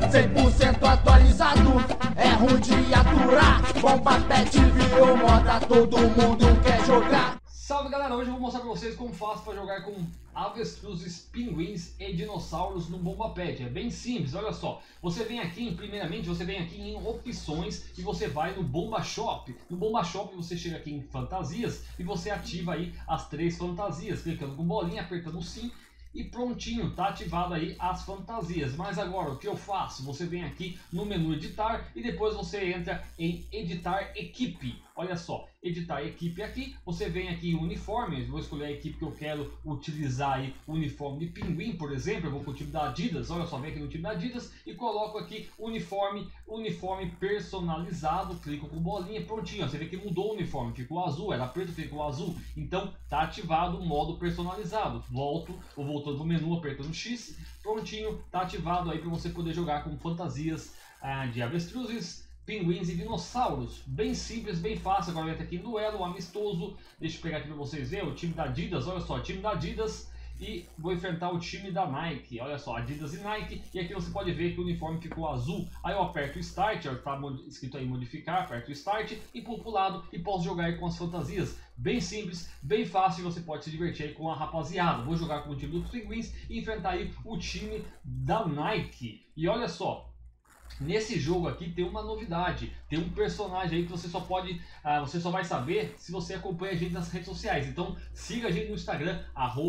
100% atualizado, é ruim de aturar. Bomba Pet virou moda, todo mundo quer jogar. Salve galera, hoje eu vou mostrar pra vocês como faço para jogar com avestruzes, pinguins e dinossauros no Bomba Pet. É bem simples, olha só. Você vem aqui, primeiramente, você vem aqui em opções e você vai no Bomba Shop. No Bomba Shop você chega aqui em fantasias e você ativa aí as 3 fantasias, clicando com bolinha, apertando sim. E prontinho, tá ativado aí as fantasias. Mas agora o que eu faço? Você vem aqui no menu editar e depois você entra em editar equipe. Olha só, editar equipe aqui, você vem aqui em uniformes, vou escolher a equipe que eu quero utilizar aí, uniforme de pinguim, por exemplo, eu vou com o time da Adidas, olha só, vem aqui no time da Adidas e coloco aqui uniforme personalizado, clico com bolinha, prontinho, você vê que mudou o uniforme, ficou azul, era preto, ficou azul, então tá ativado o modo personalizado. Vou voltando no menu, apertando X, prontinho, tá ativado aí para você poder jogar com fantasias de avestruzes, pinguins e dinossauros. Bem simples, bem fácil. Agora entra aqui em duelo, amistoso. Deixa eu pegar aqui para vocês verem o time da Adidas. Olha só, time da Adidas. E vou enfrentar o time da Nike. Olha só, Adidas e Nike. E aqui você pode ver que o uniforme ficou azul. Aí eu aperto o Start, está escrito aí modificar. Aperto o Start e pulo para o lado e posso jogar aí com as fantasias. Bem simples, bem fácil. Você pode se divertir aí com a rapaziada. Vou jogar com o time dos pinguins e enfrentar aí o time da Nike. E olha só, nesse jogo aqui tem uma novidade, tem um personagem aí que você só pode, você só vai saber se você acompanha a gente nas redes sociais. Então siga a gente no Instagram,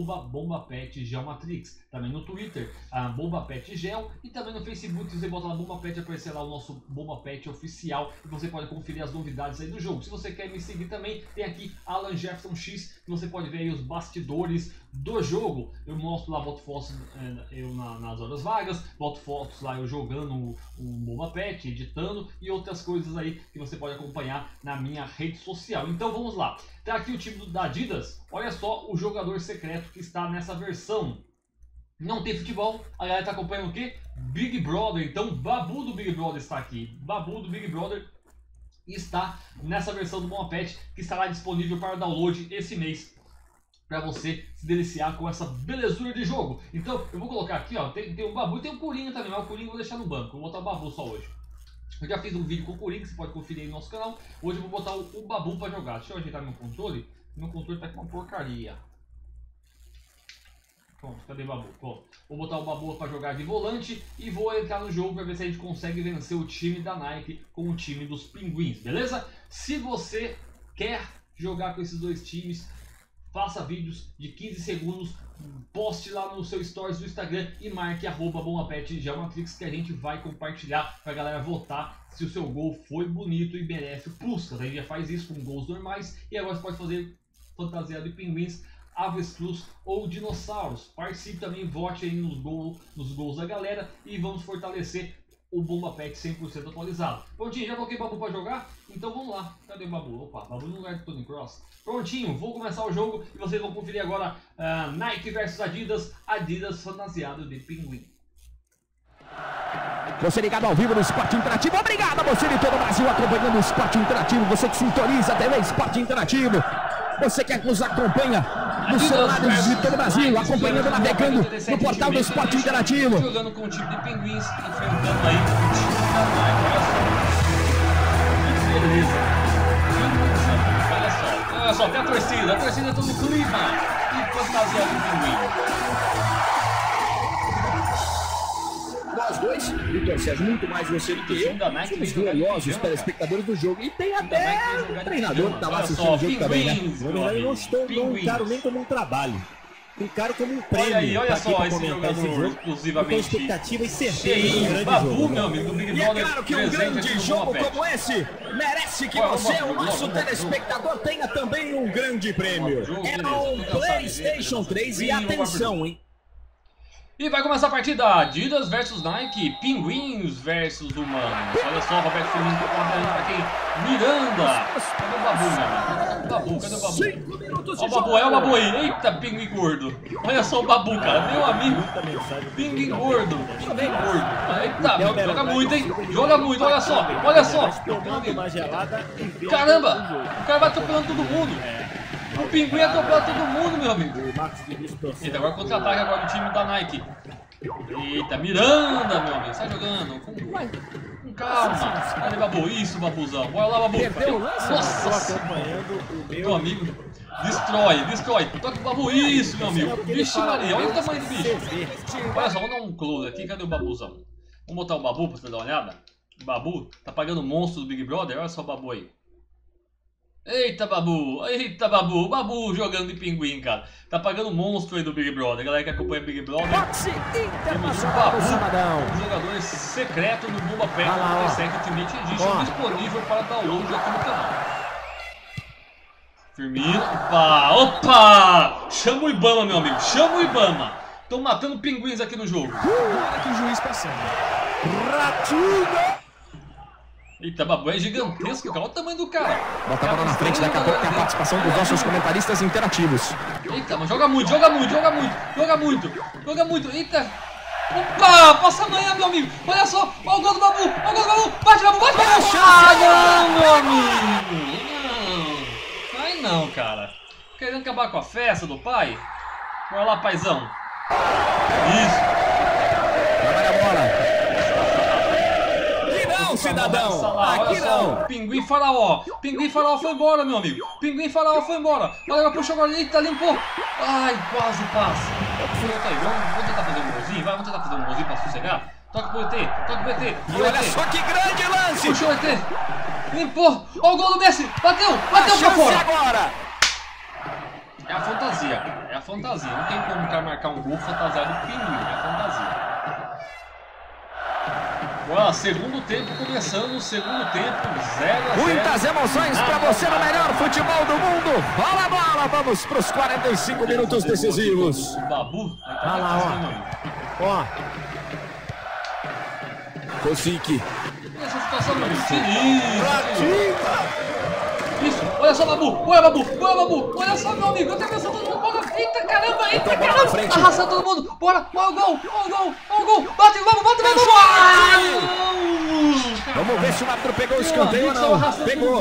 @BombaPetGeomatrix, também no Twitter, BombaPetGel, e também no Facebook, se você botar lá Bomba Pet, aparecer lá o nosso Bomba Pet oficial e você pode conferir as novidades aí do jogo. Se você quer me seguir também, tem aqui Alan Jefferson X, que você pode ver aí os bastidores do jogo. Eu mostro lá, boto fotos eu nas horas vagas, boto fotos lá eu jogando um Bomba Pet, editando e outras coisas aí que você pode acompanhar na minha rede social. Então vamos lá, tá aqui o time da Adidas. Olha só o jogador secreto que está nessa versão. Não tem futebol, a galera tá acompanhando o que? Big Brother. Então Babu do Big Brother está aqui. Babu do Big Brother está nessa versão do Bomba Pet, que estará disponível para download esse mês, para você se deliciar com essa belezura de jogo. Então eu vou colocar aqui, ó, tem o Babu e tem o Coringa também, mas o Coringa eu vou deixar no banco, vou botar o Babu só hoje. Eu já fiz um vídeo com o Coringa, você pode conferir aí no nosso canal. Hoje eu vou botar o Babu para jogar. Deixa eu ajeitar meu controle tá com uma porcaria. Pronto, cadê o Babu? Pronto. Vou botar o Babu para jogar de volante e vou entrar no jogo para ver se a gente consegue vencer o time da Nike com o time dos pinguins, beleza? Se você quer jogar com esses dois times, faça vídeos de 15 segundos, poste lá no seu stories do Instagram e marque @BombaPetGeomatrix, que a gente vai compartilhar pra galera votar se o seu gol foi bonito e merece Puskas. A gente já faz isso com gols normais e agora você pode fazer fantasia de pinguins, avestruz ou dinossauros. Participe também, vote aí nos gols da galera e vamos fortalecer o Bomba Pet 100% atualizado. Prontinho, já coloquei o Babu para jogar? Então vamos lá. Cadê o Babu? Opa, Babu no lugar de Tony Cross. Prontinho, vou começar o jogo e vocês vão conferir agora Nike versus Adidas, Adidas fantasiado de pinguim. Você ligado ao vivo no Esporte Interativo. Obrigado a você de todo o Brasil acompanhando o Esporte Interativo. Você que sintoniza a TV Esporte Interativo. Você que nos acompanha nos celulares de todo o Brasil, acompanhando, navegando no portal do Esporte Interativo. Jogando com o time de pinguins, enfrentando aí o time da Nike. Olha só. Que beleza. Olha só, tem a torcida tá no clima. E fantasia do pinguim. Nós dois, Vitor Sérgio, muito mais você do que eu, somos gloriosos telespectadores do jogo. E tem até um treinador que estava assistindo o jogo também, né? Na verdade, eu não encaro nem como um trabalho. Encaro como um prêmio. Olha aí, olha só esse jogador exclusivamente com expectativa e certeza de um grande Babu, jogo. meu amigo, do Big E é Brother. claro que um grande jogo como esse merece que você, o nosso telespectador, tenha também um grande prêmio. É um PlayStation 3 e atenção, hein? E vai começar a partida, Adidas versus Nike, pinguins versus humanos. Olha só, Roberto Firmino tá quem? Miranda. Cadê o Babu, meu amigo? Babu, cadê o Babu? 5 minutos Ó de o Babu, jogo. é o Babu aí. Eita, pinguim gordo. Olha só o Babu, cara, meu amigo. Pinguim gordo, pinguim gordo. Eita, meu, joga muito, hein? Joga muito, olha só, olha só. Caramba, o cara vai atropelando todo mundo. O pinguim atropela todo mundo, meu amigo. Eita, agora contra-ataque agora do time da Nike. Eita, Miranda, meu amigo. Sai jogando. Com calma. Olha, Babu. Isso, Babuzão. Bora lá, Babu. Perdeu o lance. Nossa. Acompanhando o Meu amigo. Destrói. Toca o Babu. Isso, meu amigo. Vixe Maria. Olha o tamanho do bicho. Olha só, vamos dar um close aqui. Cadê o Babuzão? Vamos botar o Babu pra você dar uma olhada. O Babu tá pagando o monstro do Big Brother. Olha só o Babu aí. Eita, Babu! O Babu jogando de pinguim, cara. Tá pagando o monstro aí do Big Brother. Galera que acompanha o Big Brother. Boxe Temos o internacional do Babu, Sabadão. um jogador secreto do Bomba Pet Olha lá, ó. Secret Ultimate Edition, Ó. disponível para download aqui no canal. Firmino. Opa! Chama o Ibama, meu amigo. Chama o Ibama. Estão matando pinguins aqui no jogo. Olha que o juiz passando. Ratinho! Eita, Babu é gigantesco, cara. Olha o tamanho do cara. Bota a bola na frente, daqui a pouco tem a participação dos nossos comentaristas interativos. Eita, mas joga muito. Eita. Opa, passa amanhã, meu amigo. Olha só, olha o gol do Babu. Bate, Babu. Ah, não, meu amigo. Não. Ai, não, cara. Querendo acabar com a festa do pai? Bora lá, paizão. Isso. Trabalha a bola. Cidadão, aqui não. Pinguim Faraó foi embora, meu amigo. Olha, puxou agora. Eita, limpou. Ai, quase passa. Vamos tentar fazer um golzinho. Vamos tentar fazer um golzinho pra sossegar. Toca pro ET. E olha só que grande lance. Puxou o ET. Limpou. Olha o gol do Messi. Bateu pra fora. Agora. É a fantasia, cara. É a fantasia. Não tem como o cara marcar um gol fantasiado do pinguim. É a fantasia. Olha, segundo tempo começando, 0 a 0. Muitas emoções para você no melhor futebol do mundo. Rola a bola, vamos para os 45 minutos decisivos. O Babu, Olha lá, ó. Kosik. Essa situação, meu amigo. Isso, olha só, Babu. Olha só, meu amigo. Eu tô pensando todo mundo. Eita, caramba. Arrasta todo mundo. Bora, olha o gol. Bate, Babu. Vamos ver se o árbitro pegou o escanteio ou não. Pegou.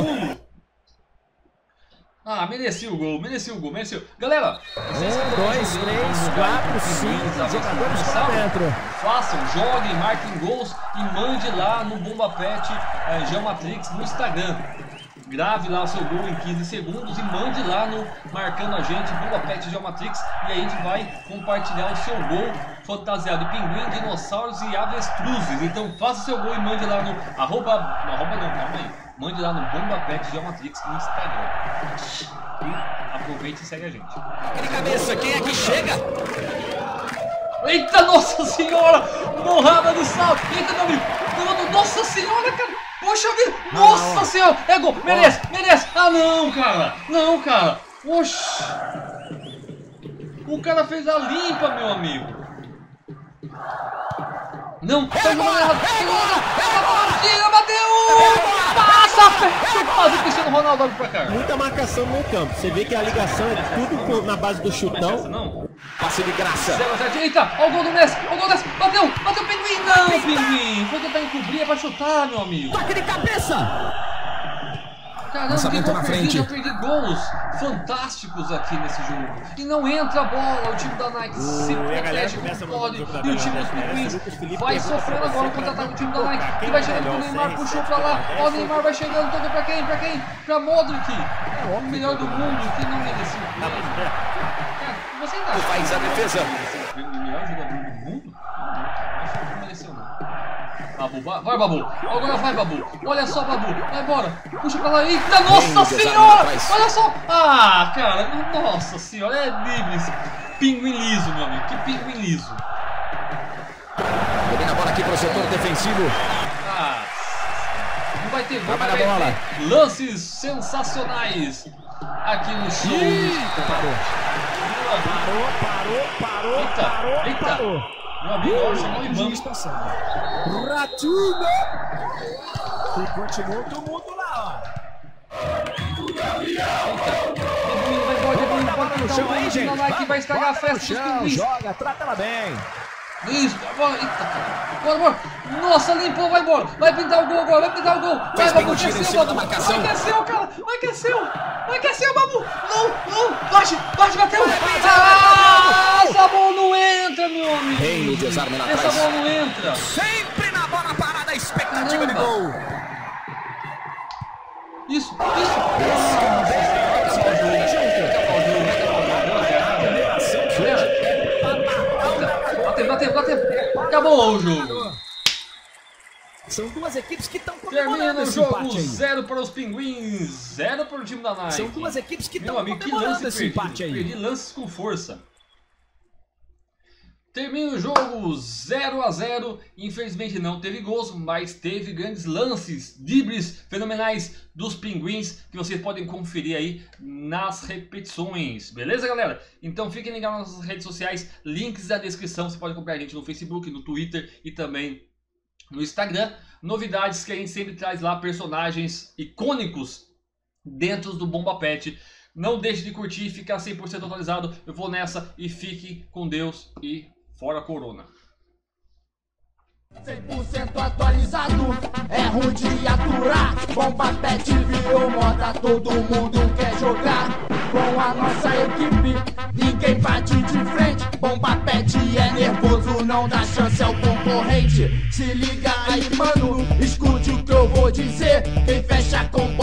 Merecia o gol. Galera, 1, 2, 3, 4, 5 jogadores lá dentro. Façam, joguem, marquem gols e mande lá no Bomba Pet Geomatrix no Instagram. Grave lá o seu gol em 15 segundos e mande lá no marcando a gente, Bomba Pet Geomatrix, e aí a gente vai compartilhar o seu gol fantasiado de pinguim, dinossauros e avestruzes. Então faça o seu gol e mande lá no mande lá no Bomba Pet Geomatrix no Instagram. E aproveite e segue a gente. De cabeça, quem é que chega? Eita, nossa senhora! Morrada do salto! Eita, meu amigo! Nossa senhora, cara! Poxa vida! Nossa senhora! É gol! Merece! Ah, não, cara! Oxi! O cara fez a limpa, meu amigo! Não! Tá jogando errado! Tira, bateu! Passa! Fechou quase o Cristiano Ronaldo ali pra cá! Muita marcação no meio campo. Você vê que a ligação é tudo na base do chutão. Não? Passe de graça. Eita, olha o gol do Messi, bateu o Pinguim, não, Pinguim, foi tentar encobrir, é pra chutar, meu amigo. Toque de cabeça. Caramba, eu perdi gols fantásticos aqui nesse jogo. E não entra a bola, o time da Nike se protege como pode. E o time dos Pinguins vai sofrendo agora contra-ataque do time da Nike. Que vai chegando com o Neymar, puxou pra lá. Ó, o Neymar vai chegando, toca pra quem? Pra Modric. É o homem melhor do mundo, que não merecia. Você ainda faz a defesa. O melhor jogador do mundo? Acho que não mereceu, não. Babu, vai, Babu. Agora vai, Babu. Olha só, Babu. Vai embora. Puxa pra lá. Eita, nossa senhora! Olha só. Ah, cara. Nossa senhora. É livre. Pinguim liso, meu amigo. Que pinguim liso. Domina a bola aqui pro setor defensivo. Não vai ter gol. Vai a bola. Lances sensacionais aqui no show. Parou. Meu amigo, chamou o Ibama. Ratinho! E continuou todo mundo lá, Vai embora, bota no chão aí, gente. Vai estragar a festa dos pinguins. Joga, trata ela bem. Isso, bora, eita, cara. Bora. Nossa, limpou, vai embora. Vai pintar o gol agora, vai pintar o gol. Vai, Babu, aqueceu, Babu. Vai, aqueceu, cara. Vai, aqueceu, Babu. Não. Bate, bateu. Ah, essa bola não entra, meu amigo. Reino desarma na essa bola não entra. Sempre na bola parada, a expectativa de gol. Isso. Bateu. Acabou o jogo. São duas equipes que estão comemorando Termina o esse jogo, empate aí. 0 para os Pinguins, 0 para o time da Nike. São duas equipes que estão Meu amigo, que comemorando lance esse empate aí. perdi lances com força. Termina o jogo 0 a 0. Infelizmente não teve gols, mas teve grandes lances, dribles fenomenais dos Pinguins que vocês podem conferir aí nas repetições. Beleza, galera? Então fiquem ligados nas nossas redes sociais, links na descrição. Você pode acompanhar a gente no Facebook, no Twitter e também no Instagram. Novidades que a gente sempre traz lá, personagens icônicos dentro do Bomba Pet. Não deixe de curtir e ficar 100% atualizado. Eu vou nessa e fique com Deus e fora Corona. 100% atualizado, é ruim de aturar. Bomba Pet virou moda, todo mundo quer jogar. Com a nossa equipe, ninguém bate de frente. Bomba Pet é nervoso, não dá chance ao concorrente. Se liga aí, mano, escute o que eu vou dizer. Quem fecha com